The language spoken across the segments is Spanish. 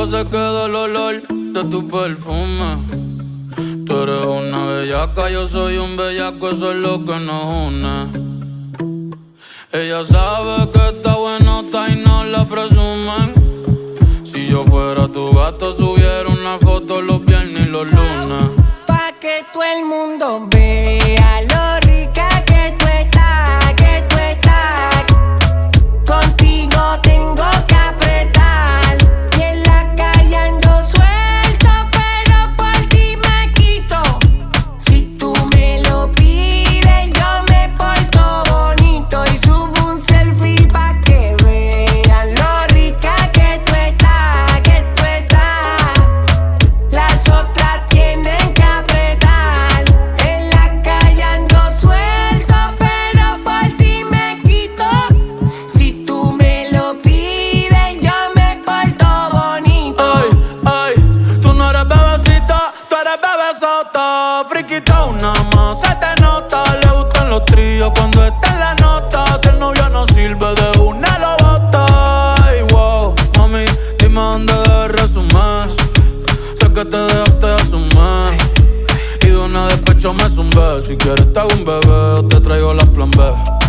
boca se queda el olor de tu perfume. Tú eres una bellaca, yo soy un bellaco, eso es lo que nos une. Ella sabe que está buenota y no la presumen. Si yo fuera tu gato, subiera una foto los viernes y los lunes. Pa' que todo el mundo vea lo rica que tú estás, que tú estás. Contigo tengo que apretar y en la calle ando suelto, pero por ti me quito. Si tú me lo pides, yo me porto bonito y subo un selfie pa' que vean lo rica que tú estás, que tú estás. Las otras tienen que apretar, en la calle ando suelto, pero por ti me quito. Si tú me lo pides, yo me porto bonito. Ay, tú no eres bebecita, tú eres bebesota. Friquita una más, se te nota. Le gustan los tríos cuando está en la nota. Si el novio no sirve, de una lo bota. Ay, wow, mami, dime dónde debes resumir. Sé que te dejaste de asumir y de una despecho me zumbé. Si quieres te hago un bebé o te traigo las plan B.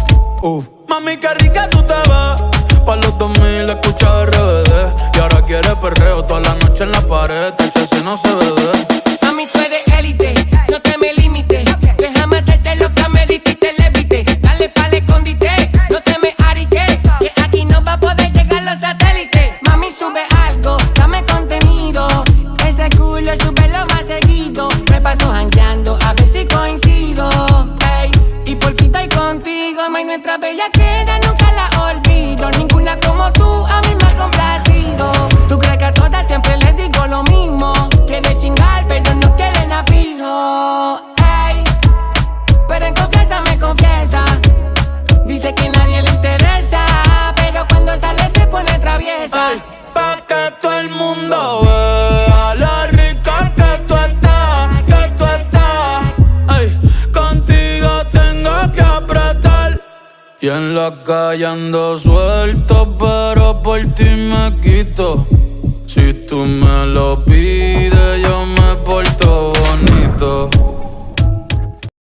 Mami, qué rica tú te ves. Pa' los 2000 escucha RBD y ahora quiere perreo toda la noche en la pared. Tache si no se ve. Mami, tú eres élite, no te me limites. Déjame hacerte lo que amerita y te levite. Dale pa'l escondite, no te me ariques, que aquí no va a poder llegar los satélites. Mami, sube algo, dame contenido. Ese culo sube lo más seguido. Me paso jangueando a ver si coincido. Ey, y por fin estoy contigo, may, nuestra bellaquera nunca la olvido. Ninguna como tú a mí me ha complacido. Tú crees que a todas siempre les digo lo mismo. Quiere chingar pero no quieren a fijo. Ey, pero en confianza me confiesa. Dice que nadie le interesa, pero cuando sale se pone traviesa. Ay, pa' que todo el mundo vea lo rica que tú estás, que tú estás. Ay, contigo tengo que apretar y en la calle ando suelto, pero por ti me quito. Si tú me lo pides, yo me porto bonito.